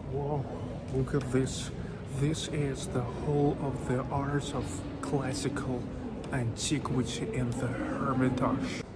Whoa, look at this. This is the whole of the arts of classical antiquity in the Hermitage.